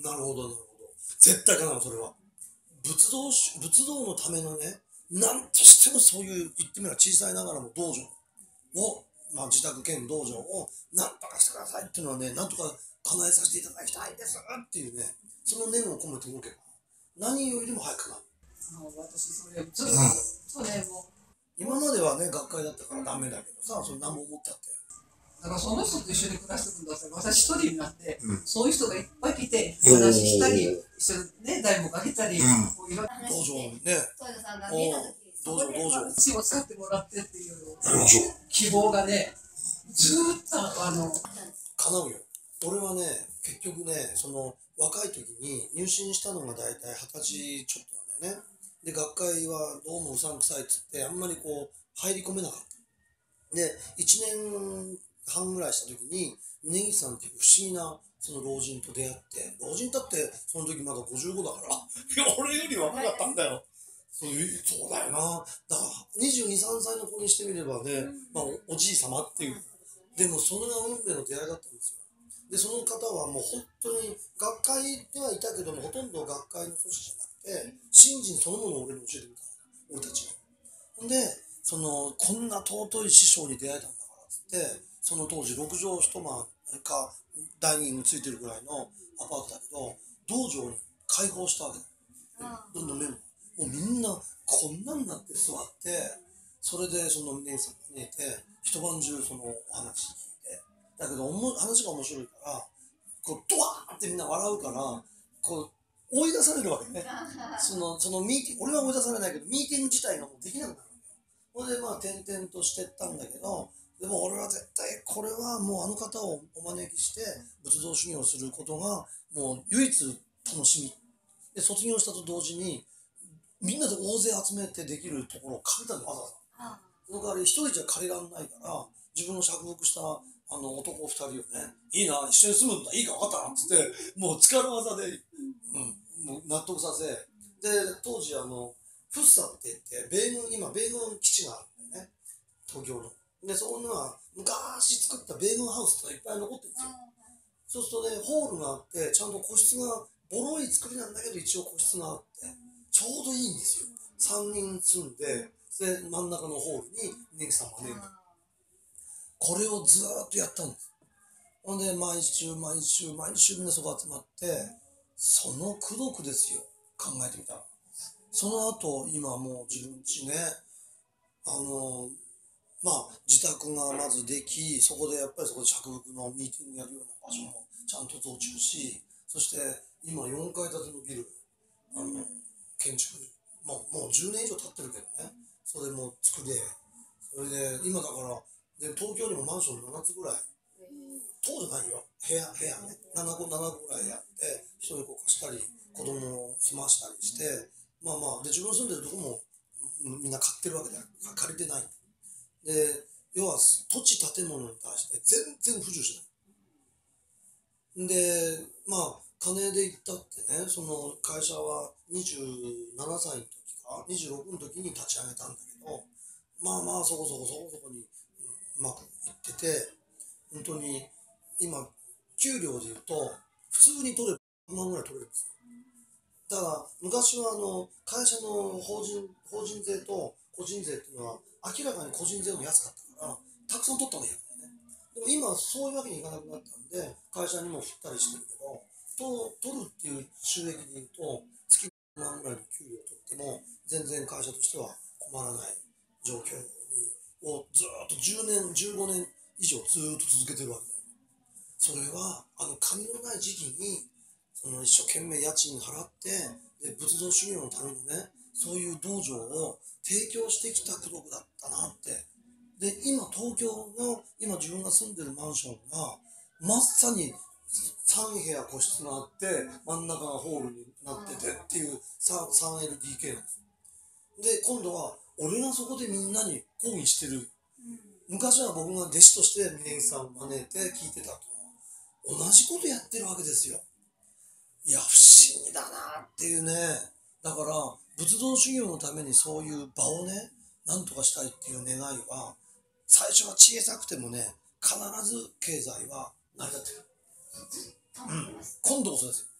なるほどなるほど。絶対かな、それは。仏道のためのね、なんとしてもそういう言ってみれば小さいながらも道場を、まあ、自宅兼道場をなんとかしてくださいっていうのはね、なんとか叶えさせていただきたいですっていうね、その念を込めて動けば何よりも早くなる。 私それずっとそれも今まではね、学会だったからダメだけどさ、それ何も思ったって。 だからその人と一緒に暮らしてるんだったら私一人になって、 うん、 そういう人がいっぱい来て話したり一緒にね台もかけたり、こういろいろ道場にね、道場血を使ってもらってっていう希望がねずーっと叶うよ。俺はね、結局ね、その若い時に入信したのが大体20歳ちょっとなんだよね。で、学会はどうもうさんくさいっつってあんまりこう入り込めなかった。で、1年半ぐらいした時に峯岸さんっていう不思議なその老人と出会って、老人だってその時まだ55だから俺より若かったんだよ。そうだよな。だから22、3歳の子にしてみればね、まあ おじい様っていう。でもそれが運命の出会いだったんですよ。で、その方はもう本当に学会ではいたけども、ほとんど学会の組織じゃなくて、信心そのものを俺に教えてくれた。俺たちに。ほんで、こんな尊い師匠に出会えたんだからっつって、その当時6畳一間かダイニングついてるぐらいのアパートだけど、道場に開放したわけだ。どんどんメンバー。もうみんなこんなんなって座って、それでその峰さんが見えて、一晩中そのお話聞いて、だけど話が面白いから、こうドワーってみんな笑うから、こう追い出されるわけね。そのミーティング、俺は追い出されないけど、ミーティング自体がもうできなくなるわけよ。それでまあ転々としてったんだけど、でも俺は絶対これはもうあの方をお招きして仏道修行することがもう唯一楽しみで、卒業したと同時にみんなで大勢集めてできるところを借りたの、わざわざ。その代わり一人じゃ借りらんないから、自分の釈伏した男2人をね、いいな、一緒に住むんだ、いいか分かったなっつって、もう力技で、もう納得させ、で、当時福生って言って、今、米軍基地があるんだよね、東京の。で、そこには昔作った米軍ハウスとかいっぱい残ってるんですよ。そうするとね、ホールがあって、ちゃんと個室が、ボロい作りなんだけど、一応個室があって、ちょうどいいんですよ。3人住んで、で、真ん中のホールに峯岸さん招いた。これをずーっとやったんです。ほんで、毎週みんなそこ集まって、その功徳ですよ。考えてみたら。その後、今もう自分家ね、まあ、自宅がまずでき、そこでやっぱりそこで釈伏のミーティングやるような場所もちゃんと増築し、そして今4階建てのビル、建築、もう10年以上経ってるけどね、それも作れ、それで今だから、で東京にもマンション7つぐらい、棟じゃないよ、部屋ね、7個ぐらいやって、人にこう貸したり、子供を住ましたりして、まあまあ、で自分の住んでるとこもみんな買ってるわけだよ、借りてない。で、要は土地建物に対して全然不自由しない。で、まあ、金で行ったってね、その会社は27歳の時か、26の時に立ち上げたんだけど、まあまあ、そこそこにうまくいってて、本当に今、給料で言うと、普通に取れば100万ぐらい取れるんですよ。ただ、昔は会社の法人税と個人税っていうのは、明らかに個人税も安かったから、たくさん取った方がいいんだよね。でも今、そういうわけにいかなくなったんで、会社にも振ったりしてるけど、取るっていう収益で言うと、月1万ぐらいの給料を取っても、全然会社としては困らない状況をずっと10年、15年以上ずっと続けてるわけだよ。それは、金のない時期に、一生懸命家賃払って、で仏道修行のためのね、そういう道場を提供してきた功徳だったなって。で、今今自分が住んでるマンションが、まさに3部屋個室があって、真ん中がホールになっててっていう 3LDK なんです。で、今度は、俺がそこでみんなに講義してる。昔は僕が弟子として峯岸さんを招いて聞いてたと。同じことやってるわけですよ。いや、不思議だなっていうね。だから、仏道修行のためにそういう場をね、なんとかしたいっていう願いは、最初は小さくてもね、必ず経済は成り立ってる。今度こそですよ。